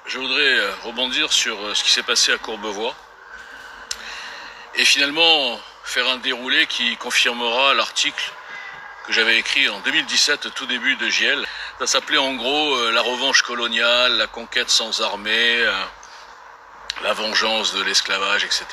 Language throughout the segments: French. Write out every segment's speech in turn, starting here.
Je voudrais rebondir sur ce qui s'est passé à Courbevoie et finalement faire un déroulé qui confirmera l'article que j'avais écrit en 2017, au tout début de JL. Ça s'appelait en gros la revanche coloniale, la conquête sans armée, la vengeance de l'esclavage, etc.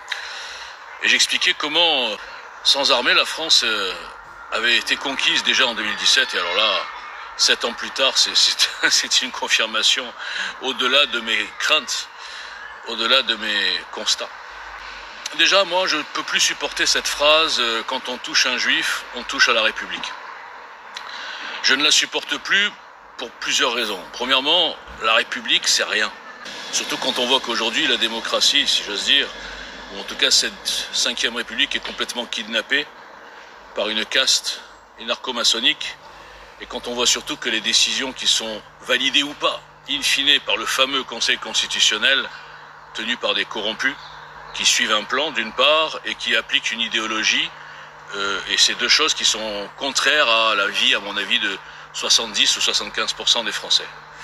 Et j'expliquais comment, sans armée, la France avait été conquise déjà en 2017, et alors là, 7 ans plus tard, c'est une confirmation au-delà de mes craintes, au-delà de mes constats. Déjà, moi, je ne peux plus supporter cette phrase « quand on touche un juif, on touche à la République ». Je ne la supporte plus pour plusieurs raisons. Premièrement, la République, c'est rien. Surtout quand on voit qu'aujourd'hui, la démocratie, si j'ose dire, ou en tout cas cette 5e République est complètement kidnappée par une caste narco-maçonnique. Et quand on voit surtout que les décisions qui sont validées ou pas, in fine par le fameux Conseil constitutionnel, tenu par des corrompus, qui suivent un plan d'une part et qui appliquent une idéologie, et c'est deux choses qui sont contraires à la vie, à mon avis, de 70 ou 75% des Français.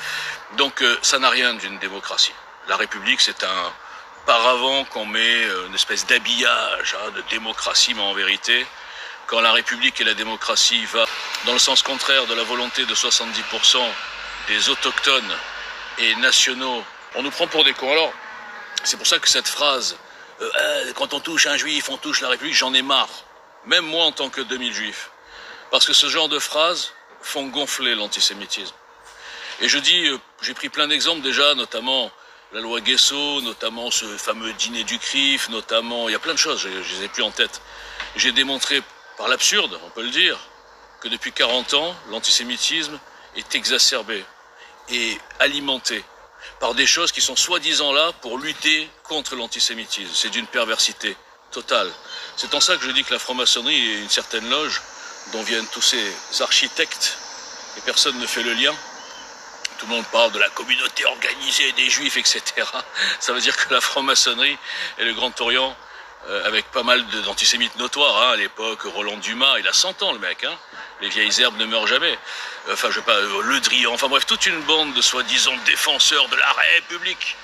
Donc ça n'a rien d'une démocratie. La République, c'est un paravent qu'on met, une espèce d'habillage de démocratie, mais en vérité, quand la République et la démocratie va dans le sens contraire de la volonté de 70% des autochtones et nationaux, on nous prend pour des cons. Alors, c'est pour ça que cette phrase quand on touche un juif, on touche la République, j'en ai marre. Même moi en tant que demi-juif. Parce que ce genre de phrases font gonfler l'antisémitisme. Et je dis, j'ai pris plein d'exemples déjà, notamment la loi Guesso, notamment ce fameux dîner du CRIF, notamment, il y a plein de choses, je ne les ai plus en tête. J'ai démontré par l'absurde, on peut le dire, que depuis 40 ans, l'antisémitisme est exacerbé et alimenté par des choses qui sont soi-disant là pour lutter contre l'antisémitisme. C'est d'une perversité totale. C'est en ça que je dis que la franc-maçonnerie est une certaine loge dont viennent tous ces architectes et personne ne fait le lien. Tout le monde parle de la communauté organisée des juifs, etc. Ça veut dire que la franc-maçonnerie et le Grand Orient, avec pas mal d'antisémites notoires, à l'époque, Roland Dumas, il a 100 ans le mec, les vieilles herbes ne meurent jamais. Enfin, je sais pas, Le Drian, enfin bref, toute une bande de soi-disant défenseurs de la République,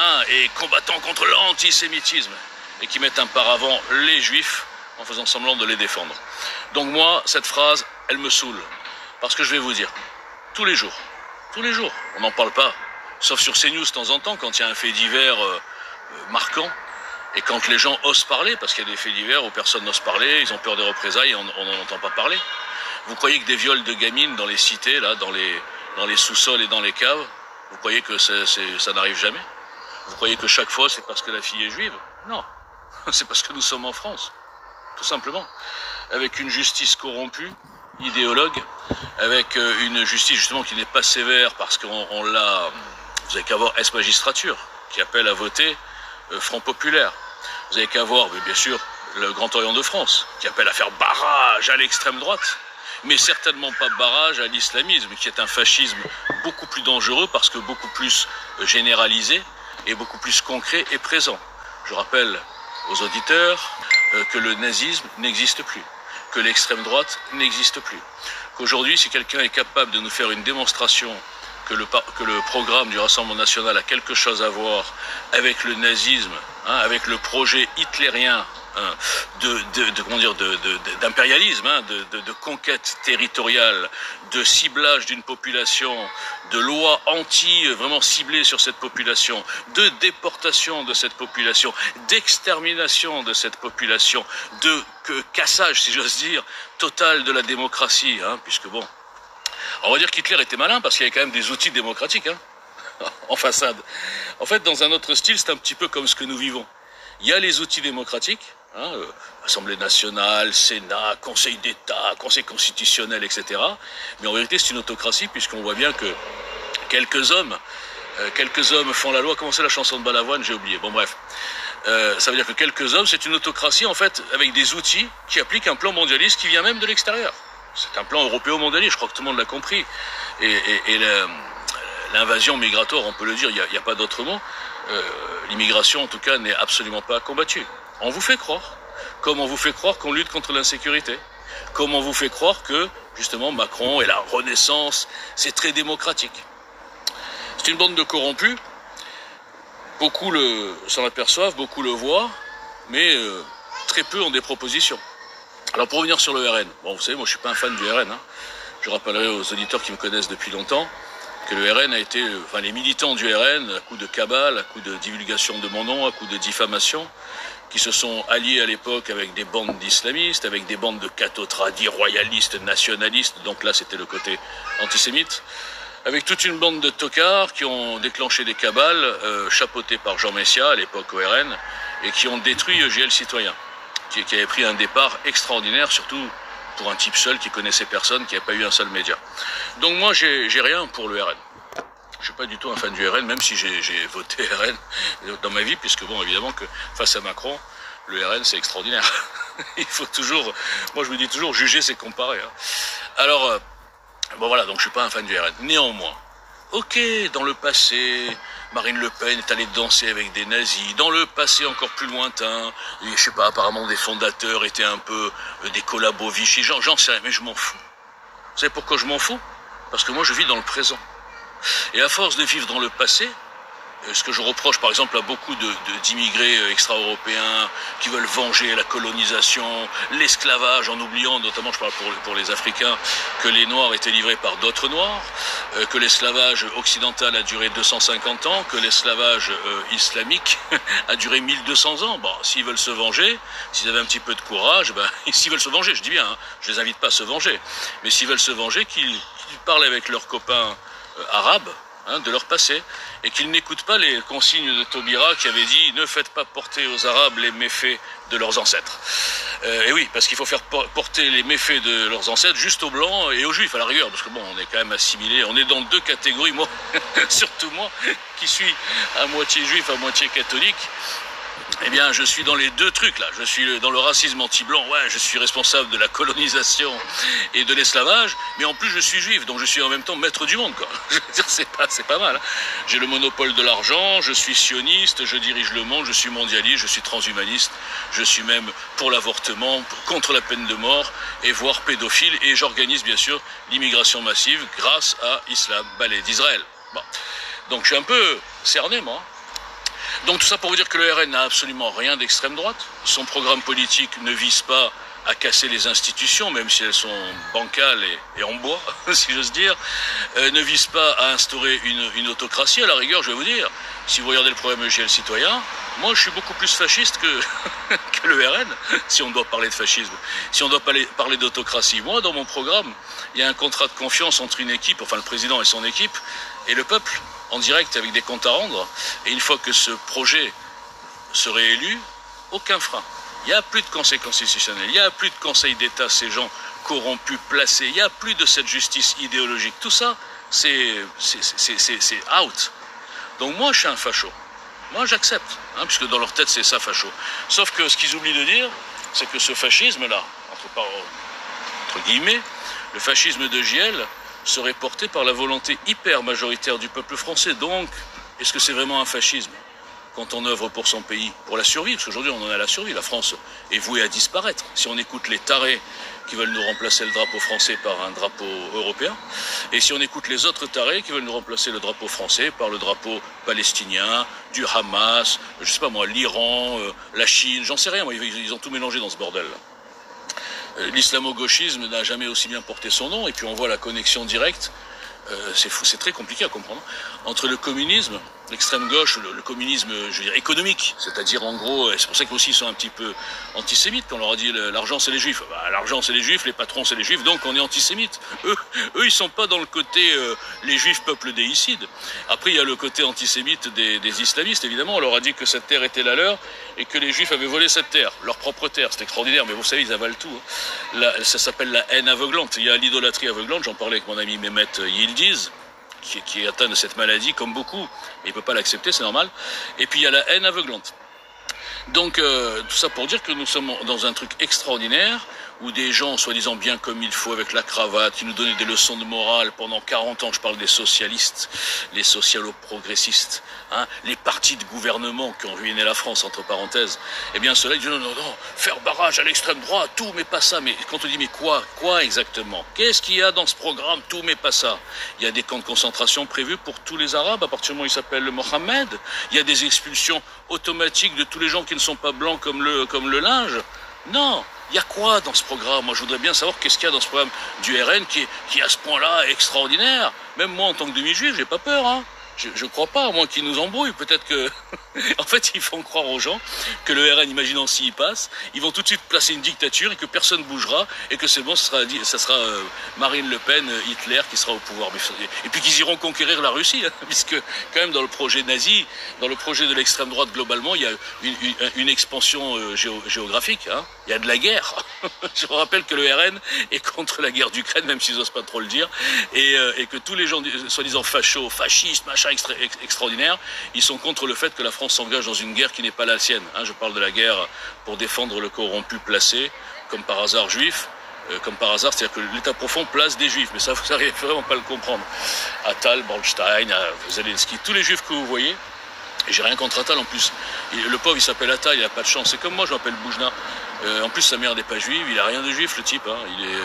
et combattants contre l'antisémitisme, et qui mettent un paravent les juifs en faisant semblant de les défendre. Donc moi, cette phrase, elle me saoule. Parce que je vais vous dire, tous les jours, on n'en parle pas, sauf sur CNews de temps en temps, quand il y a un fait divers marquant, et quand les gens osent parler, parce qu'il y a des faits divers où personne n'ose parler, ils ont peur des représailles et on n'en entend pas parler. Vous croyez que des viols de gamines dans les cités, là, dans les sous-sols et dans les caves, vous croyez que ça n'arrive jamais? Vous croyez que chaque fois c'est parce que la fille est juive? Non, c'est parce que nous sommes en France, tout simplement. Avec une justice corrompue, idéologue, avec une justice justement qui n'est pas sévère parce qu'on l'a... Vous n'avez qu'à voir S-Magistrature, qui appelle à voter Front Populaire. Vous avez qu'à voir, bien sûr, le Grand Orient de France, qui appelle à faire barrage à l'extrême droite, mais certainement pas barrage à l'islamisme, qui est un fascisme beaucoup plus dangereux parce que beaucoup plus généralisé et beaucoup plus concret et présent. Je rappelle aux auditeurs que le nazisme n'existe plus, que l'extrême droite n'existe plus, qu'aujourd'hui, si quelqu'un est capable de nous faire une démonstration que le programme du Rassemblement national a quelque chose à voir avec le nazisme, avec le projet hitlérien d'impérialisme, de conquête territoriale, de ciblage d'une population, de lois vraiment ciblées sur cette population, de déportation de cette population, d'extermination de cette population, de cassage, si j'ose dire, total de la démocratie, puisque bon, on va dire qu'Hitler était malin parce qu'il y avait quand même des outils démocratiques en façade. En fait, dans un autre style, c'est un petit peu comme ce que nous vivons. Il y a les outils démocratiques, Assemblée nationale, Sénat, Conseil d'État, Conseil constitutionnel, etc. Mais en vérité, c'est une autocratie puisqu'on voit bien que quelques hommes font la loi. Comment c'est la chanson de Balavoine? J'ai oublié. Bon bref, ça veut dire que quelques hommes, c'est une autocratie en fait avec des outils qui appliquent un plan mondialiste qui vient même de l'extérieur. C'est un plan européo-mondialiste, je crois que tout le monde l'a compris. Et l'invasion migratoire, on peut le dire, il n'y a pas d'autre mot. L'immigration, en tout cas, n'est absolument pas combattue. On vous fait croire, comme on vous fait croire qu'on lutte contre l'insécurité, comme on vous fait croire que, justement, Macron et la Renaissance, c'est très démocratique. C'est une bande de corrompus. Beaucoup s'en aperçoivent, beaucoup le voient, mais très peu ont des propositions. Alors pour revenir sur le RN, bon vous savez, moi je suis pas un fan du RN, hein. Je rappellerai aux auditeurs qui me connaissent depuis longtemps que le RN a été, enfin les militants du RN, à coup de cabale, à coup de divulgation de mon nom, à coup de diffamation, qui se sont alliés à l'époque avec des bandes d'islamistes, avec des bandes de cathotradis, royalistes, nationalistes, donc là c'était le côté antisémite, avec toute une bande de tocards qui ont déclenché des cabales, chapeautées par Jean Messia, à l'époque au RN, et qui ont détruit JL Citoyen, qui avait pris un départ extraordinaire, surtout pour un type seul qui connaissait personne, qui n'avait pas eu un seul média. Donc moi, j'ai rien pour le RN. Je suis pas du tout un fan du RN, même si j'ai voté RN dans ma vie, puisque bon, évidemment que face à Macron, le RN c'est extraordinaire. Il faut toujours, moi je me dis toujours, juger c'est comparer. Hein. Alors, bon voilà, donc je suis pas un fan du RN. Néanmoins, ok, dans le passé, Marine Le Pen est allée danser avec des nazis. Dans le passé encore plus lointain, je sais pas, apparemment des fondateurs étaient un peu des collabos Vichy. J'en sais rien, mais je m'en fous. Vous savez pourquoi je m'en fous? Parce que moi je vis dans le présent. Et à force de vivre dans le passé, ce que je reproche par exemple à beaucoup d'immigrés extra-européens qui veulent venger la colonisation, l'esclavage, en oubliant, notamment je parle pour les Africains, que les Noirs étaient livrés par d'autres Noirs, que l'esclavage occidental a duré 250 ans, que l'esclavage islamique a duré 1200 ans. Bon, s'ils veulent se venger, s'ils avaient un petit peu de courage, ben, s'ils veulent se venger, je dis bien, hein, je les invite pas à se venger, mais s'ils veulent se venger, qu'ils parlent avec leurs copains arabes, hein, de leur passé, et qu'ils n'écoutent pas les consignes de Taubira qui avait dit « Ne faites pas porter aux Arabes les méfaits de leurs ancêtres ». Et oui, parce qu'il faut faire porter les méfaits de leurs ancêtres juste aux Blancs et aux Juifs, à la rigueur, parce que bon, on est quand même assimilés, on est dans deux catégories, moi, surtout moi, qui suis à moitié juif, à moitié catholique. Eh bien, je suis dans les deux trucs, là. Je suis dans le racisme anti-blanc. Ouais, je suis responsable de la colonisation et de l'esclavage, mais en plus, je suis juif, donc je suis en même temps maître du monde, quoi. Je veux dire, c'est pas mal. Hein. J'ai le monopole de l'argent, je suis sioniste, je dirige le monde, je suis mondialiste, je suis transhumaniste, je suis même pour l'avortement, contre la peine de mort, et voire pédophile, et j'organise, bien sûr, l'immigration massive grâce à Islam, ballet d'Israël. Bon. Donc, je suis un peu cerné, moi. Donc tout ça pour vous dire que le RN n'a absolument rien d'extrême droite. Son programme politique ne vise pas à casser les institutions, même si elles sont bancales et en bois, si j'ose dire, ne vise pas à instaurer une autocratie. À la rigueur, je vais vous dire, si vous regardez le programme JL Citoyen, moi je suis beaucoup plus fasciste que le RN, si on doit parler de fascisme, si on doit parler d'autocratie. Moi, dans mon programme, il y a un contrat de confiance entre une équipe, enfin le président et son équipe, et le peuple, en direct avec des comptes à rendre, et une fois que ce projet serait élu, aucun frein. Il n'y a plus de conseil constitutionnel, il n'y a plus de conseil d'État, ces gens corrompus, placés, il n'y a plus de cette justice idéologique. Tout ça, c'est out. Donc moi, je suis un facho. Moi, j'accepte, hein, puisque dans leur tête, c'est ça, facho. Sauf que ce qu'ils oublient de dire, c'est que ce fascisme-là, entre guillemets, le fascisme de JL, serait porté par la volonté hyper majoritaire du peuple français. Donc, est-ce que c'est vraiment un fascisme quand on œuvre pour son pays, pour la survie? Parce qu'aujourd'hui, on en a la survie. La France est vouée à disparaître. Si on écoute les tarés qui veulent nous remplacer le drapeau français par un drapeau européen, et si on écoute les autres tarés qui veulent nous remplacer le drapeau français par le drapeau palestinien, du Hamas, je sais pas moi, l'Iran, la Chine, j'en sais rien, moi, ils ont tout mélangé dans ce bordel-là. L'islamo-gauchisme n'a jamais aussi bien porté son nom, et puis on voit la connexion directe, c'est très compliqué à comprendre, entre le communisme, l'extrême gauche, le communisme, je veux dire, économique, c'est-à-dire en gros, c'est pour ça qu'aussi ils sont un petit peu antisémites, quand on leur a dit l'argent c'est les juifs, bah, l'argent c'est les juifs, les patrons c'est les juifs, donc on est antisémites. Eux ils sont pas dans le côté les juifs peuple déicide. Après il y a le côté antisémite des islamistes, évidemment, on leur a dit que cette terre était la leur, et que les juifs avaient volé cette terre, leur propre terre, c'est extraordinaire, mais vous savez, ils avalent tout. Hein. Là, ça s'appelle la haine aveuglante, il y a l'idolâtrie aveuglante, j'en parlais avec mon ami Mehmet Yildiz, qui est atteint de cette maladie, comme beaucoup, mais il ne peut pas l'accepter, c'est normal. Et puis il y a la haine aveuglante. Donc tout ça pour dire que nous sommes dans un truc extraordinaire, où des gens, soi-disant bien comme il faut, avec la cravate, qui nous donnaient des leçons de morale pendant 40 ans, je parle des socialistes, les socialo-progressistes, hein, les partis de gouvernement qui ont ruiné la France, entre parenthèses, eh bien ceux-là, ils disent non, faire barrage à l'extrême droite, tout, mais pas ça. Mais quand on dit, mais quoi exactement? Qu'est-ce qu'il y a dans ce programme, tout, mais pas ça? Il y a des camps de concentration prévus pour tous les Arabes, à partir du moment où ils s'appellent Mohamed. Il y a des expulsions automatiques de tous les gens qui ne sont pas blancs comme le linge. Non, il y a quoi dans ce programme? Moi, je voudrais bien savoir qu'est-ce qu'il y a dans ce programme du RN qui est à ce point-là extraordinaire. Même moi, en tant que demi-juif, j'ai pas peur, hein. Je crois pas, à moins qu'ils nous embrouillent. Peut-être que... en fait, ils font croire aux gens que le RN, imaginons s'il passe, ils vont tout de suite placer une dictature et que personne bougera et que c'est bon, ça sera Marine Le Pen, Hitler qui sera au pouvoir. Et puis qu'ils iront conquérir la Russie, hein, puisque quand même dans le projet nazi, dans le projet de l'extrême droite globalement, il y a une expansion géographique. Hein. Il y a de la guerre. Je vous rappelle que le RN est contre la guerre d'Ukraine, même s'ils n'osent pas trop le dire, et que tous les gens, soi-disant fascistes, machin extraordinaire, ils sont contre le fait que la France s'engage dans une guerre qui n'est pas la sienne. Hein, je parle de la guerre pour défendre le corrompu placé, comme par hasard juif, comme par hasard, c'est-à-dire que l'État profond place des juifs, mais ça vous n'arrivez vraiment pas à le comprendre. Attal, Bornstein, Zelensky, tous les juifs que vous voyez, et j'ai rien contre Attal en plus. Le pauvre il s'appelle Attal, il n'a pas de chance, c'est comme moi, je m'appelle Boujna. En plus sa mère n'est pas juive, il a rien de juif le type. Hein.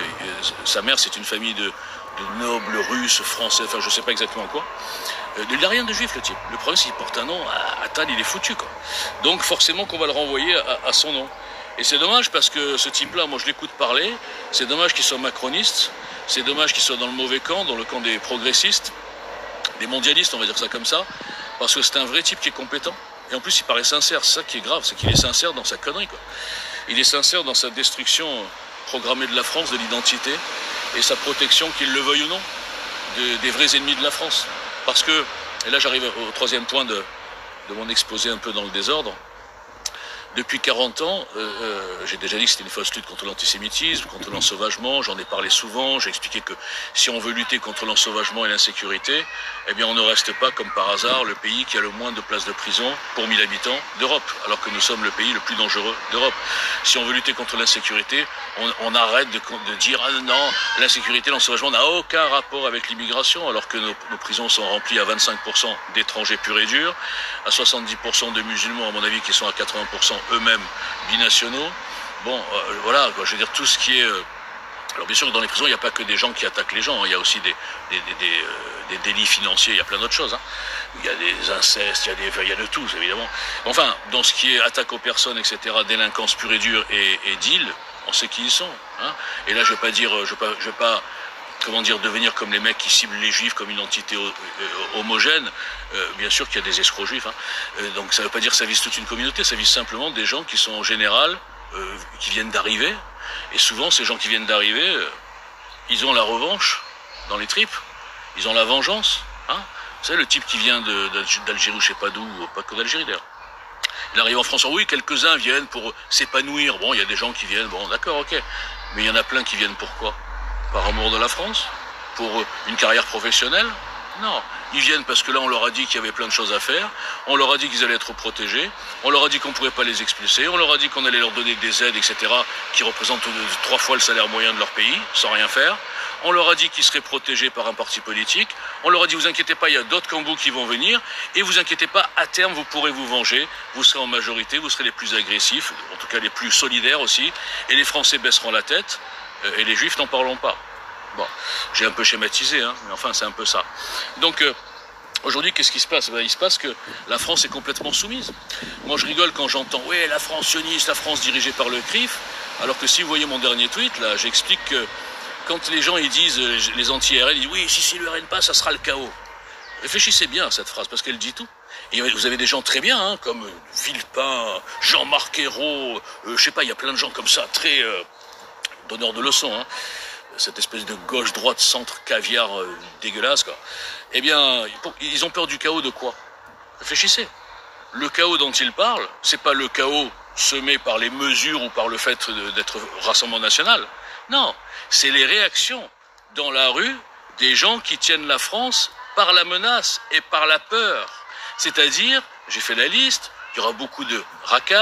Sa mère c'est une famille de nobles russes, français, enfin je sais pas exactement quoi. Il n'a rien de juif le type. Le problème c'est qu'il porte un nom, Attal il est foutu quoi. Donc forcément qu'on va le renvoyer à son nom. Et c'est dommage parce que ce type-là, moi je l'écoute parler, c'est dommage qu'il soit macroniste, c'est dommage qu'il soit dans le mauvais camp, dans le camp des progressistes, des mondialistes on va dire ça comme ça, parce que c'est un vrai type qui est compétent. Et en plus il paraît sincère, c'est ça qui est grave, c'est qu'il est sincère dans sa connerie quoi. Il est sincère dans sa destruction programmée de la France, de l'identité, et sa protection, qu'il le veuille ou non, des vrais ennemis de la France. Parce que, et là j'arrive au troisième point de mon exposé un peu dans le désordre, depuis 40 ans, j'ai déjà dit que c'était une fausse lutte contre l'antisémitisme, contre l'ensauvagement, j'en ai parlé souvent, j'ai expliqué que si on veut lutter contre l'ensauvagement et l'insécurité, eh bien on ne reste pas comme par hasard le pays qui a le moins de places de prison pour 1000 habitants d'Europe, alors que nous sommes le pays le plus dangereux d'Europe. Si on veut lutter contre l'insécurité, on arrête de dire « Ah non, l'insécurité, l'ensauvagement n'a aucun rapport avec l'immigration », alors que nos prisons sont remplies à 25% d'étrangers purs et durs, à 70% de musulmans, à mon avis, qui sont à 80% eux-mêmes binationaux. Bon, voilà, quoi, je veux dire, tout ce qui est... alors bien sûr que dans les prisons, il n'y a pas que des gens qui attaquent les gens, hein, il y a aussi des délits financiers, il y a plein d'autres choses. Hein. Il y a des incestes, il y a de tout, évidemment. Enfin, dans ce qui est attaque aux personnes, etc., délinquance pure et dure et deal, on sait qui ils sont. Hein. Et là, je vais pas comment dire, devenir comme les mecs qui ciblent les juifs comme une entité homogène. Bien sûr qu'il y a des escrocs juifs. Hein. Donc ça ne veut pas dire que ça vise toute une communauté, ça vise simplement des gens qui sont en général, qui viennent d'arriver. Et souvent, ces gens qui viennent d'arriver, ils ont la revanche dans les tripes. Ils ont la vengeance. Hein. Vous savez, le type qui vient d'Algérie ou je sais pas d'où, pas que d'Algérie d'ailleurs. Il arrive en France, oui, quelques-uns viennent pour s'épanouir. Bon, il y a des gens qui viennent, bon, d'accord, ok. Mais il y en a plein qui viennent pourquoi? Par amour de la France? Pour une carrière professionnelle? Non. Ils viennent parce que là, on leur a dit qu'il y avait plein de choses à faire. On leur a dit qu'ils allaient être protégés. On leur a dit qu'on ne pourrait pas les expulser. On leur a dit qu'on allait leur donner des aides, etc., qui représentent 3 fois le salaire moyen de leur pays, sans rien faire. On leur a dit qu'ils seraient protégés par un parti politique. On leur a dit, vous inquiétez pas, il y a d'autres cambous qui vont venir. Et vous inquiétez pas, à terme, vous pourrez vous venger. Vous serez en majorité, vous serez les plus agressifs, en tout cas les plus solidaires aussi. Et les Français baisseront la tête. Et les Juifs, n'en parlons pas. Bon, j'ai un peu schématisé, hein, mais enfin, c'est un peu ça. Donc, aujourd'hui, qu'est-ce qui se passe? Il se passe que la France est complètement soumise. Moi, je rigole quand j'entends « Ouais, la France sioniste, la France dirigée par le CRIF », alors que si vous voyez mon dernier tweet, là, j'explique que quand les gens ils disent, les anti-RN, ils disent « Oui, si le RN passe, ça sera le chaos ». Réfléchissez bien à cette phrase, parce qu'elle dit tout. Et vous avez des gens très bien, hein, comme Villepin, Jean-Marc Ayrault, je sais pas, il y a plein de gens comme ça, très donneurs de leçons, hein. Cette espèce de gauche-droite centre caviar dégueulasse, quoi. Eh bien, ils ont peur du chaos de quoi? Réfléchissez. Le chaos dont ils parlent, c'est pas le chaos semé par les mesures ou par le fait d'être Rassemblement national. Non, c'est les réactions dans la rue des gens qui tiennent la France par la menace et par la peur. C'est-à-dire, j'ai fait la liste, il y aura beaucoup de racailles,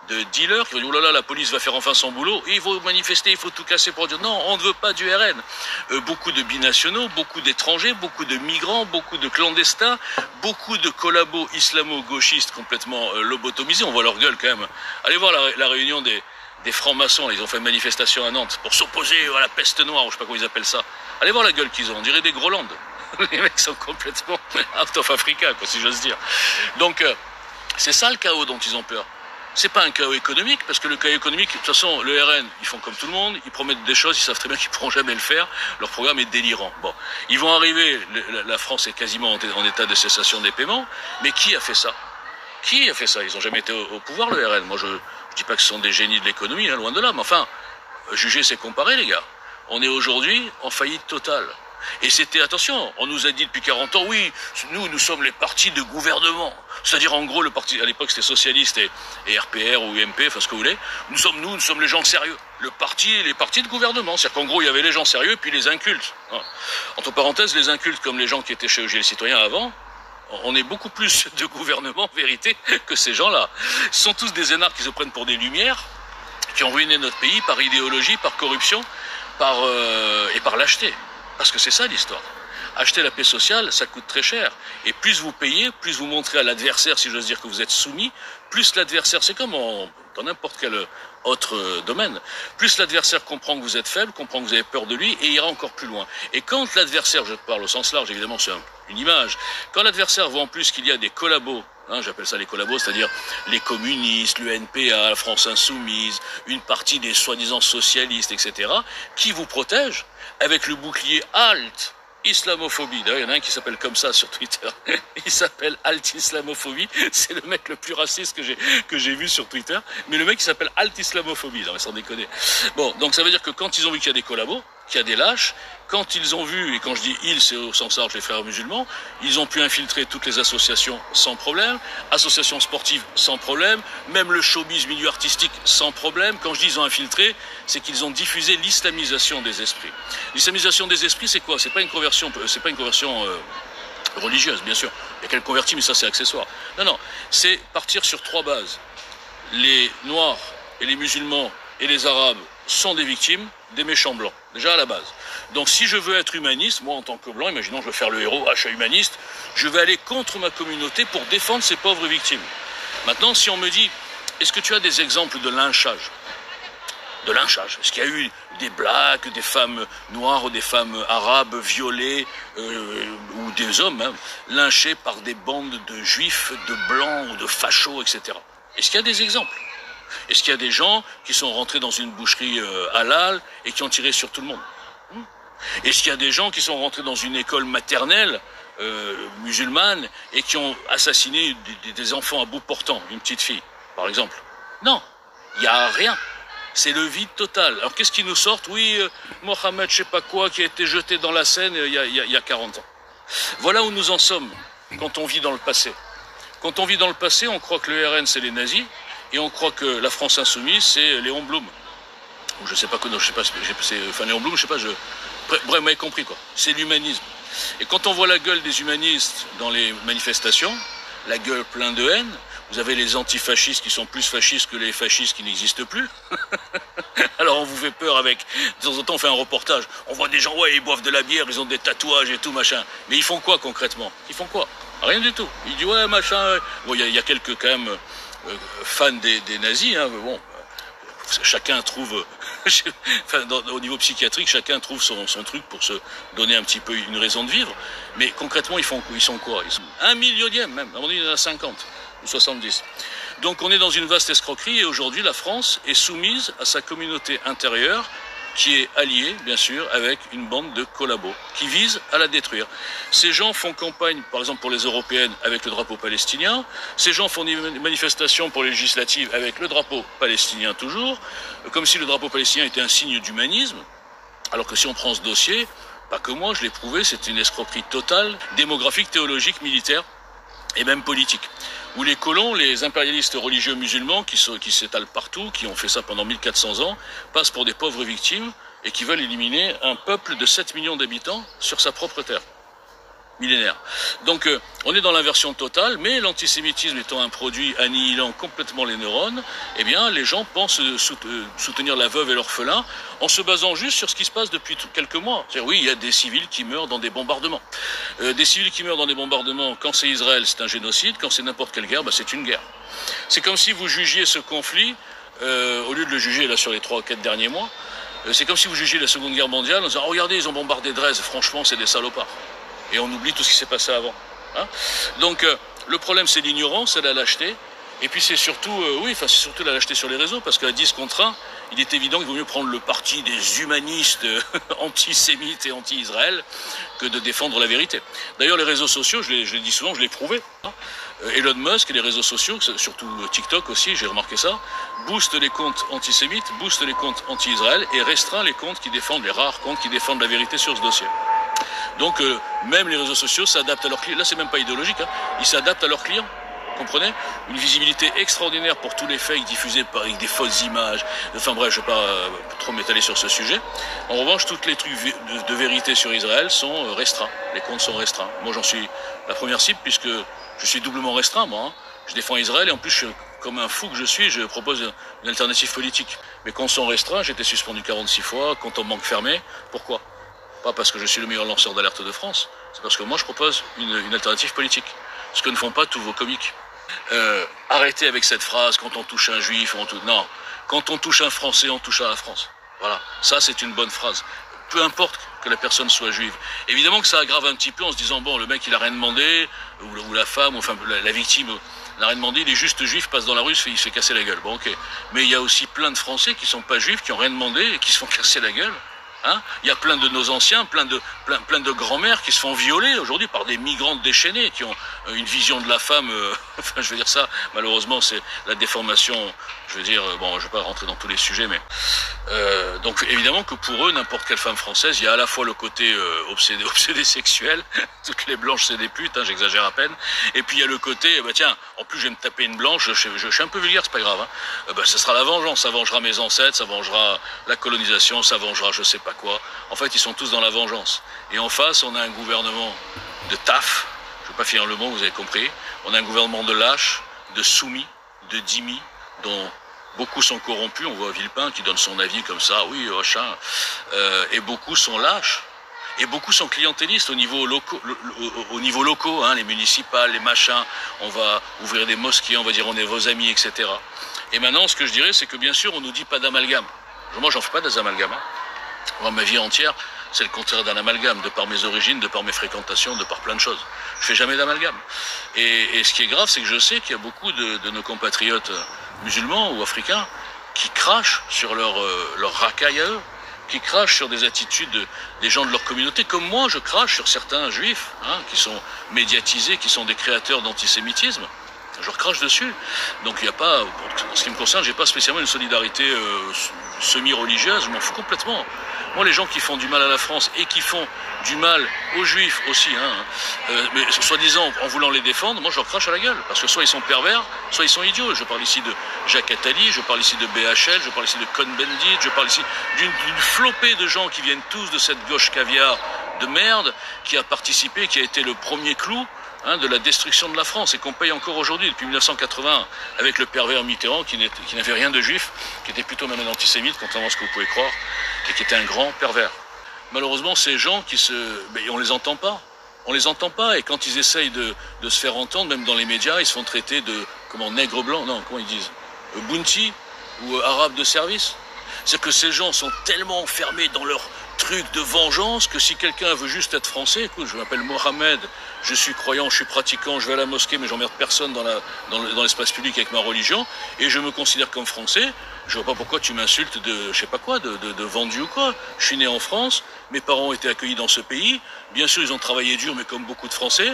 de dealers qui vont dire oh là là, la police va faire enfin son boulot, et il faut manifester, il faut tout casser pour dire non, on ne veut pas du RN. Beaucoup de binationaux, beaucoup d'étrangers, beaucoup de migrants, beaucoup de clandestins, beaucoup de collabos islamo-gauchistes complètement lobotomisés. On voit leur gueule quand même. Allez voir la réunion des francs-maçons, ils ont fait une manifestation à Nantes pour s'opposer à la peste noire, ou je sais pas comment ils appellent ça. Allez voir la gueule qu'ils ont, on dirait des Grolandes. Les mecs sont complètement out of Africa, quoi, si j'ose dire. Donc, c'est ça le chaos dont ils ont peur. C'est pas un chaos économique, parce que le chaos économique, de toute façon, le RN, ils font comme tout le monde, ils promettent des choses, ils savent très bien qu'ils pourront jamais le faire, leur programme est délirant. Bon, ils vont arriver, la France est quasiment en état de cessation des paiements, mais qui a fait ça? Qui a fait ça? Ils n'ont jamais été au pouvoir, le RN. Moi, je dis pas que ce sont des génies de l'économie, hein, loin de là, mais enfin, juger, c'est comparer, les gars. On est aujourd'hui en faillite totale. Et c'était, attention, on nous a dit depuis 40 ans, oui, nous sommes les partis de gouvernement. C'est-à-dire, en gros, le parti, à l'époque, c'était socialiste et RPR ou UMP, enfin, ce que vous voulez. Nous sommes les gens sérieux. Les partis de gouvernement. C'est-à-dire qu'en gros, il y avait les gens sérieux et puis les incultes. Entre parenthèses, les incultes, comme les gens qui étaient chez les citoyens avant, on est beaucoup plus de gouvernement, en vérité, que ces gens-là. Ce sont tous des énarques qui se prennent pour des lumières, qui ont ruiné notre pays par idéologie, par corruption, et par lâcheté. Parce que c'est ça l'histoire. Acheter la paix sociale, ça coûte très cher. Et plus vous payez, plus vous montrez à l'adversaire, si j'ose dire, que vous êtes soumis, plus l'adversaire, c'est comme dans n'importe quel autre domaine, plus l'adversaire comprend que vous êtes faible, comprend que vous avez peur de lui, et ira encore plus loin. Et quand l'adversaire, je parle au sens large, évidemment, c'est une image, quand l'adversaire voit en plus qu'il y a des collabos, j'appelle ça les collabos, c'est-à-dire les communistes, l'UNPA, la France Insoumise, une partie des soi-disant socialistes, etc., qui vous protègent avec le bouclier HALT Islamophobie. D'ailleurs, il y en a un qui s'appelle comme ça sur Twitter. Il s'appelle HALT Islamophobie. C'est le mec le plus raciste que j'ai vu sur Twitter. Mais le mec, il s'appelle HALT Islamophobie. Non, mais sans déconner. Bon, donc ça veut dire que quand ils ont vu qu'il y a des collabos, qu'il y a des lâches, quand ils ont vu, et quand je dis ils, c'est au sens large les frères musulmans, ils ont pu infiltrer toutes les associations sans problème, associations sportives sans problème, même le showbiz, milieu artistique sans problème. Quand je dis ils ont infiltré, c'est qu'ils ont diffusé l'islamisation des esprits. L'islamisation des esprits, c'est quoi? C'est pas une conversion religieuse, bien sûr. Il y a qu'elle convertit, mais ça c'est accessoire. Non, c'est partir sur 3 bases. Les Noirs et les musulmans et les Arabes sont des victimes des méchants blancs, déjà à la base. Donc si je veux être humaniste, moi en tant que blanc, imaginons je veux faire le héros, je suis humaniste, je vais aller contre ma communauté pour défendre ces pauvres victimes. Maintenant, si on me dit, est-ce que tu as des exemples de lynchage? De lynchage. Est-ce qu'il y a eu des blacks, des femmes noires ou des femmes arabes violées, ou des hommes, lynchés par des bandes de juifs, de blancs ou de fachos, etc. Est-ce qu'il y a des exemples? Est-ce qu'il y a des gens qui sont rentrés dans une boucherie halal et qui ont tiré sur tout le monde? Est-ce qu'il y a des gens qui sont rentrés dans une école maternelle musulmane et qui ont assassiné des enfants à bout portant, une petite fille, par exemple? Non, il n'y a rien. C'est le vide total. Alors qu'est-ce qui nous sort? Oui, Mohamed je sais pas quoi qui a été jeté dans la Seine il y a 40 ans. Voilà où nous en sommes quand on vit dans le passé. Quand on vit dans le passé, on croit que le RN c'est les nazis et on croit que la France Insoumise c'est Léon Blum. Ou je sais pas quoi, c'est Léon Blum, je sais pas, bref, vous m'avez compris quoi. C'est l'humanisme. Et quand on voit la gueule des humanistes dans les manifestations, la gueule pleine de haine, vous avez les antifascistes qui sont plus fascistes que les fascistes qui n'existent plus. Alors on vous fait peur avec... De temps en temps on fait un reportage, on voit des gens, ouais, ils boivent de la bière, ils ont des tatouages et tout, machin. Mais ils font quoi concrètement? Ils font quoi? Rien du tout. Ils disent, ouais, machin... Bon, il y a quelques quand même fans des nazis, mais bon... Chacun trouve, au niveau psychiatrique, chacun trouve son truc pour se donner un petit peu une raison de vivre. Mais concrètement, ils sont quoi? Ils sont 1 millionième même. À un moment donné, il y en a 50 ou 70. Donc on est dans une vaste escroquerie et aujourd'hui, la France est soumise à sa communauté intérieure qui est alliée, bien sûr, avec une bande de collabos qui vise à la détruire. Ces gens font campagne, par exemple, pour les européennes avec le drapeau palestinien. Ces gens font des manifestations pour les législatives avec le drapeau palestinien toujours, comme si le drapeau palestinien était un signe d'humanisme. Alors que si on prend ce dossier, pas que moi, je l'ai prouvé, c'est une escroquerie totale, démographique, théologique, militaire et même politique. Où les colons, les impérialistes religieux musulmans qui s'étalent partout, qui ont fait ça pendant 1400 ans, passent pour des pauvres victimes et qui veulent éliminer un peuple de 7 millions d'habitants sur sa propre terre. millénaire. Donc on est dans l'inversion totale, mais l'antisémitisme étant un produit annihilant complètement les neurones, eh bien les gens pensent soutenir la veuve et l'orphelin en se basant juste sur ce qui se passe depuis quelques mois. C'est-à-dire, oui, il y a des civils qui meurent dans des bombardements. Des civils qui meurent dans des bombardements, quand c'est Israël, c'est un génocide, quand c'est n'importe quelle guerre, bah, c'est une guerre. C'est comme si vous jugiez ce conflit, au lieu de le juger là sur les 3 ou 4 derniers mois, c'est comme si vous jugiez la Seconde Guerre mondiale en disant « Oh, regardez, ils ont bombardé Dresde, franchement, c'est des salopards ». Et on oublie tout ce qui s'est passé avant. Hein, donc le problème c'est l'ignorance, c'est la lâcheté. Et puis c'est surtout, c'est surtout la lâcheté sur les réseaux, parce qu'à 10 contre 1, il est évident qu'il vaut mieux prendre le parti des humanistes antisémites et anti-Israël que de défendre la vérité. D'ailleurs les réseaux sociaux, je l'ai dit souvent, je l'ai prouvé. Hein, Elon Musk et les réseaux sociaux, surtout TikTok aussi, j'ai remarqué ça, boostent les comptes antisémites, boostent les comptes anti-Israël et restreint les comptes qui défendent, les rares comptes qui défendent la vérité sur ce dossier. Donc même les réseaux sociaux s'adaptent à leurs clients. Là, c'est même pas idéologique, hein. Ils s'adaptent à leurs clients. Comprenez? Une visibilité extraordinaire pour tous les fakes diffusés avec des fausses images. Enfin bref, je ne vais pas trop m'étaler sur ce sujet. En revanche, tous les trucs de vérité sur Israël sont restreints. Les comptes sont restreints. Moi, j'en suis la première cible puisque je suis doublement restreint, moi. Hein. Je défends Israël et en plus, comme un fou que je suis, je propose une alternative politique. Mes comptes sont restreints, j'ai été suspendu 46 fois, compte en banque fermé. Pourquoi? Pas parce que je suis le meilleur lanceur d'alerte de France, c'est parce que moi je propose une alternative politique. Ce que ne font pas tous vos comiques. Arrêtez avec cette phrase, quand on touche un juif, non. Quand on touche un Français, on touche à la France. Voilà, ça c'est une bonne phrase. Peu importe que la personne soit juive. Évidemment que ça aggrave un petit peu en se disant, bon, le mec il a rien demandé, ou la femme, enfin la victime n'a rien demandé, il est juste juif, passe dans la rue, il se fait casser la gueule. Bon, ok. Mais il y a aussi plein de Français qui sont pas juifs, qui ont rien demandé et qui se font casser la gueule. Hein, il y a plein de nos anciens, plein de grands-mères qui se font violer aujourd'hui par des migrantes déchaînées qui ont une vision de la femme, enfin je veux dire ça, malheureusement c'est la déformation, je veux dire, bon je vais pas rentrer dans tous les sujets, mais donc évidemment que pour eux, n'importe quelle femme française, il y a à la fois le côté obsédé sexuel, toutes les blanches c'est des putes, hein, j'exagère à peine, et puis il y a le côté, bah tiens, en plus je vais me taper une blanche, je suis un peu vulgaire, c'est pas grave, hein, bah, ça sera la vengeance, ça vengera mes ancêtres, ça vengera la colonisation, ça vengera je sais pas quoi. En fait, ils sont tous dans la vengeance. Et en face, on a un gouvernement de taf, je ne vais pas finir le mot, vous avez compris. On a un gouvernement de lâches, de soumis, de dhimmis, dont beaucoup sont corrompus. On voit Villepin qui donne son avis comme ça, oui, machin. Et beaucoup sont lâches. Et beaucoup sont clientélistes au niveau locaux, hein, les municipales, les machins. On va ouvrir des mosquées, on va dire on est vos amis, etc. Et maintenant, ce que je dirais, c'est que bien sûr, on nous dit pas d'amalgame. Moi, j'en fais pas des amalgames. Hein. Moi, ma vie entière, c'est le contraire d'un amalgame, de par mes origines, de par mes fréquentations, de par plein de choses. Je fais jamais d'amalgame. Et ce qui est grave, c'est que je sais qu'il y a beaucoup de nos compatriotes musulmans ou africains qui crachent sur leur racaille à eux, qui crachent sur des attitudes des gens de leur communauté, comme moi, je crache sur certains juifs, hein, qui sont médiatisés, qui sont des créateurs d'antisémitisme. Je recrache dessus. Donc il n'y a pas, en ce qui me concerne, j'ai pas spécialement une solidarité semi-religieuse, je m'en fous complètement. Moi, les gens qui font du mal à la France et qui font du mal aux juifs aussi, hein, mais soi-disant en voulant les défendre, moi je leur crache à la gueule. Parce que soit ils sont pervers, soit ils sont idiots. Je parle ici de Jacques Attali, je parle ici de BHL, je parle ici de Cohn-Bendit, je parle ici d'une flopée de gens qui viennent tous de cette gauche caviar de merde, qui a participé, qui a été le premier clou, hein, de la destruction de la France et qu'on paye encore aujourd'hui depuis 1980 avec le pervers Mitterrand qui n'avait rien de juif, qui était plutôt même un antisémite, contrairement à ce que vous pouvez croire, et qui était un grand pervers. Malheureusement, ces gens on les entend pas. On les entend pas et quand ils essayent de se faire entendre, même dans les médias, ils se font traiter de, nègre blanc, non, comment ils disent, bounty ou arabe de service. C'est-à-dire que ces gens sont tellement enfermés dans leur truc de vengeance que si quelqu'un veut juste être français, écoute, je m'appelle Mohamed, je suis croyant, je suis pratiquant, je vais à la mosquée, mais j'emmerde personne dans l'espace public avec ma religion, et je me considère comme français, je vois pas pourquoi tu m'insultes de, je sais pas quoi, de vendu ou quoi. Je suis né en France, mes parents ont été accueillis dans ce pays, bien sûr ils ont travaillé dur, mais comme beaucoup de Français,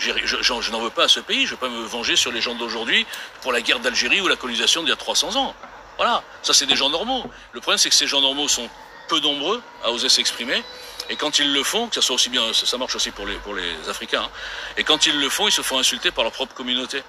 je n'en veux pas à ce pays, je ne veux pas me venger sur les gens d'aujourd'hui pour la guerre d'Algérie ou la colonisation d'il y a 300 ans. Voilà, ça c'est des gens normaux. Le problème c'est que ces gens normaux sont peu nombreux à oser s'exprimer, et quand ils le font, que ça soit aussi bien, ça marche aussi pour les Africains, hein, et quand ils le font, ils se font insulter par leur propre communauté.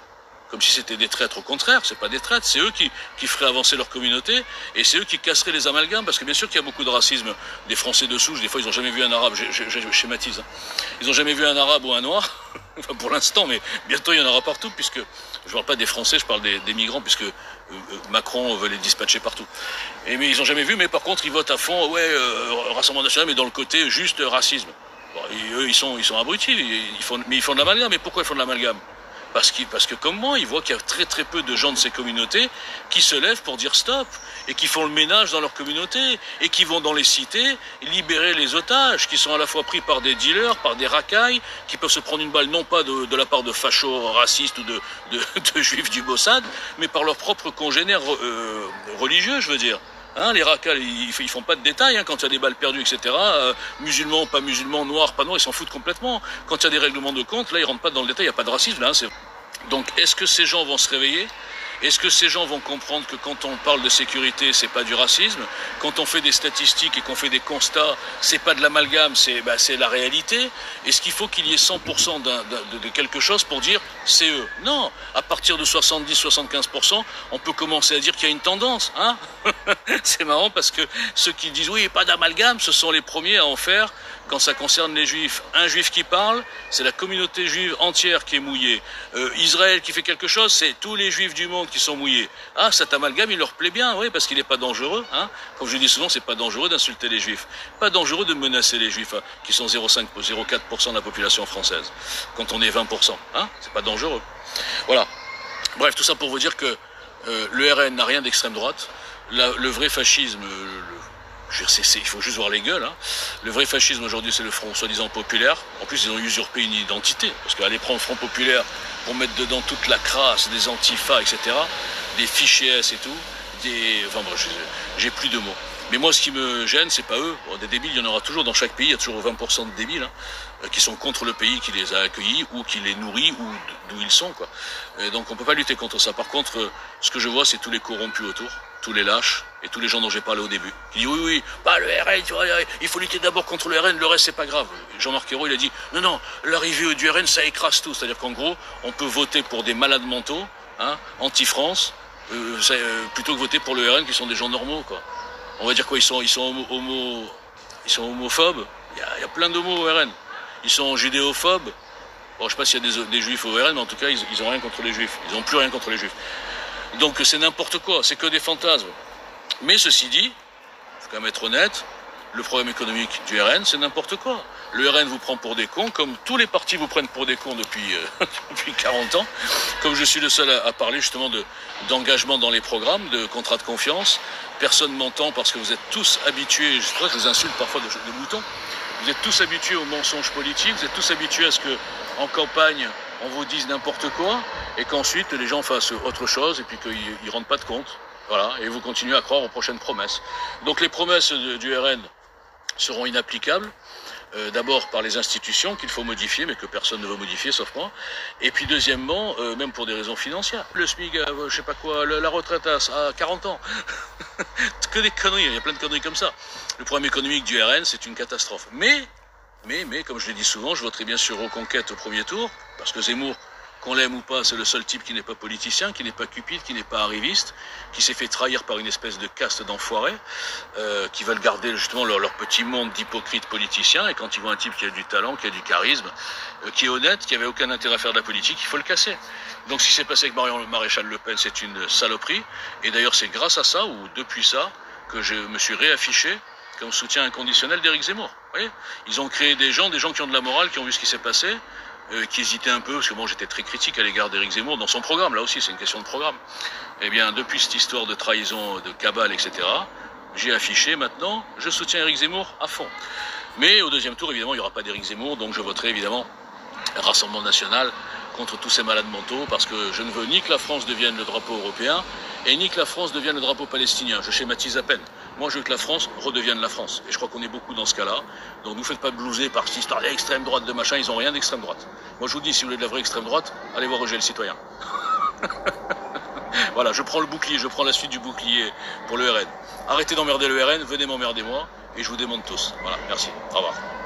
comme si c'était des traîtres. Au contraire, c'est pas des traîtres, c'est eux qui feraient avancer leur communauté, et c'est eux qui casseraient les amalgames, parce que bien sûr qu'il y a beaucoup de racisme des Français de souche. Des fois ils n'ont jamais vu un arabe, je schématise, hein. Ils n'ont jamais vu un arabe ou un noir, enfin pour l'instant, mais bientôt il y en aura partout, puisque je ne parle pas des Français, je parle des migrants, puisque Macron veut les dispatcher partout. Mais ils n'ont jamais vu, mais par contre ils votent à fond, ouais, Rassemblement National, mais dans le côté juste racisme. Bon, et eux ils sont abrutis, mais ils font de l'amalgame. Mais pourquoi ils font de l'amalgame ? Parce que comme moi, ils voient qu'il y a très très peu de gens de ces communautés qui se lèvent pour dire stop, et qui font le ménage dans leur communauté, et qui vont dans les cités libérer les otages, qui sont à la fois pris par des dealers, par des racailles, qui peuvent se prendre une balle non pas de la part de fachos racistes ou de juifs du Mossad, mais par leurs propres congénères religieux, je veux dire. Hein, les racailles, ils font pas de détails, hein, quand il y a des balles perdues, etc. Musulmans, pas musulmans, noirs, pas noirs, ils s'en foutent complètement. Quand il y a des règlements de compte, là, ils rentrent pas dans le détail, il n'y a pas de racisme, là. Donc, est-ce que ces gens vont se réveiller ? Est-ce que ces gens vont comprendre que quand on parle de sécurité, c'est pas du racisme? Quand on fait des statistiques et qu'on fait des constats, c'est pas de l'amalgame, c'est la réalité. Est-ce qu'il faut qu'il y ait 100% de quelque chose pour dire c'est eux? Non. À partir de 70-75%, on peut commencer à dire qu'il y a une tendance. Hein. C'est marrant parce que ceux qui disent oui, pas d'amalgame, ce sont les premiers à en faire quand ça concerne les juifs. Un juif qui parle, c'est la communauté juive entière qui est mouillée. Israël qui fait quelque chose, c'est tous les juifs du monde qui sont mouillés. Ah, cet amalgame, il leur plaît bien, oui, parce qu'il n'est pas dangereux. Hein. Comme je dis souvent, c'est pas dangereux d'insulter les juifs. Pas dangereux de menacer les juifs, hein, qui sont 0,4% de la population française. Quand on est 20%, hein, c'est pas dangereux. Voilà. Bref, tout ça pour vous dire que le RN n'a rien d'extrême droite. Le vrai fascisme... il faut juste voir les gueules. Hein. Le vrai fascisme aujourd'hui, c'est le Front soi-disant populaire. En plus, ils ont usurpé une identité. Parce qu'aller prendre le Front populaire pour mettre dedans toute la crasse des antifas, etc., des fichiers S et tout, enfin bref, j'ai plus de mots. Mais moi, ce qui me gêne, c'est pas eux. Bon, des débiles, il y en aura toujours. Dans chaque pays, il y a toujours 20% de débiles, hein, qui sont contre le pays qui les a accueillis ou qui les nourrit ou d'où ils sont, quoi. Et donc, on peut pas lutter contre ça. Par contre, ce que je vois, c'est tous les corrompus autour, tous les lâches et tous les gens dont j'ai parlé au début. Qui disent oui, bah le RN, tu vois, il faut lutter d'abord contre le RN, le reste c'est pas grave. Jean-Marc Ayrault, il a dit non, l'arrivée du RN, ça écrase tout. C'est-à-dire qu'en gros, on peut voter pour des malades mentaux, hein, anti-France, plutôt que voter pour le RN qui sont des gens normaux, quoi. On va dire quoi, ils sont homophobes. Il y a plein d'homos au RN. Ils sont judéophobes. Bon, je sais pas s'il y a des juifs au RN, mais en tout cas, ils ont rien contre les juifs. Ils n'ont plus rien contre les juifs. Donc c'est n'importe quoi, c'est que des fantasmes. Mais ceci dit, il faut quand même être honnête, le problème économique du RN, c'est n'importe quoi. Le RN vous prend pour des cons, comme tous les partis vous prennent pour des cons depuis 40 ans. Comme je suis le seul à parler justement d'engagement dans les programmes, de contrat de confiance. Personne m'entend parce que vous êtes tous habitués, je crois que je vous insulte parfois de boutons, vous êtes tous habitués aux mensonges politiques, vous êtes tous habitués à ce qu'en campagne, on vous dise n'importe quoi, et qu'ensuite les gens fassent autre chose, et puis qu'ils ne rendent pas de compte. Voilà, et vous continuez à croire aux prochaines promesses. Donc les promesses du RN seront inapplicables, d'abord par les institutions qu'il faut modifier, mais que personne ne veut modifier sauf moi. Et puis deuxièmement, même pour des raisons financières. Le SMIC, je sais pas quoi, la retraite à 40 ans. Que des conneries, il y a plein de conneries comme ça. Le problème économique du RN, c'est une catastrophe. Mais, comme je l'ai dit souvent, je voterai bien sûr Reconquête au premier tour, parce que Zemmour, qu'on l'aime ou pas, c'est le seul type qui n'est pas politicien, qui n'est pas cupide, qui n'est pas arriviste, qui s'est fait trahir par une espèce de caste d'enfoirés, qui veulent garder justement leur petit monde d'hypocrites politiciens, et quand ils voient un type qui a du talent, qui a du charisme, qui est honnête, qui avait aucun intérêt à faire de la politique, il faut le casser. Donc ce qui s'est passé avec Marion Maréchal Le Pen, c'est une saloperie, et d'ailleurs c'est grâce à ça, ou depuis ça, que je me suis réaffiché comme soutien inconditionnel d'Éric Zemmour. Vous voyez, ils ont créé des gens qui ont de la morale, qui ont vu ce qui s'est passé, qui hésitaient un peu, parce que bon, j'étais très critique à l'égard d'Éric Zemmour dans son programme, là aussi c'est une question de programme. Eh bien, depuis cette histoire de trahison, de cabale, etc., j'ai affiché maintenant, je soutiens Éric Zemmour à fond. Mais au deuxième tour, évidemment, il n'y aura pas d'Éric Zemmour, donc je voterai évidemment Rassemblement National contre tous ces malades mentaux, parce que je ne veux ni que la France devienne le drapeau européen, et ni que la France devienne le drapeau palestinien. Je schématise à peine. Moi, je veux que la France redevienne la France. Et je crois qu'on est beaucoup dans ce cas-là. Donc, ne vous faites pas blouser par cette histoire d'extrême droite, de machin. Ils n'ont rien d'extrême droite. Moi, je vous dis, si vous voulez de la vraie extrême droite, allez voir Roger le Citoyen. Voilà, je prends le bouclier, je prends la suite du bouclier pour le RN. Arrêtez d'emmerder le RN, venez m'emmerder moi, et je vous demande tous. Voilà, merci. Au revoir.